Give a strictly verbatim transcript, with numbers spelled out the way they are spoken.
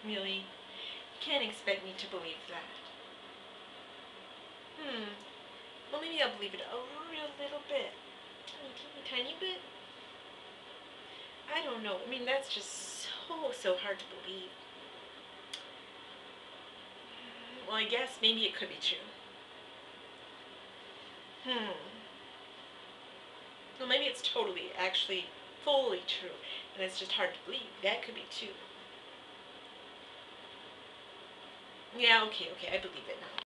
Really? You can't expect me to believe that. Hmm. Well, maybe I'll believe it a real little bit. Tiny, teeny, tiny bit. I don't know. I mean, that's just so, so hard to believe. Well, I guess maybe it could be true. Hmm. Well, maybe it's totally, actually, fully true, and it's just hard to believe. That could be too. Yeah, okay, okay, I believe it now.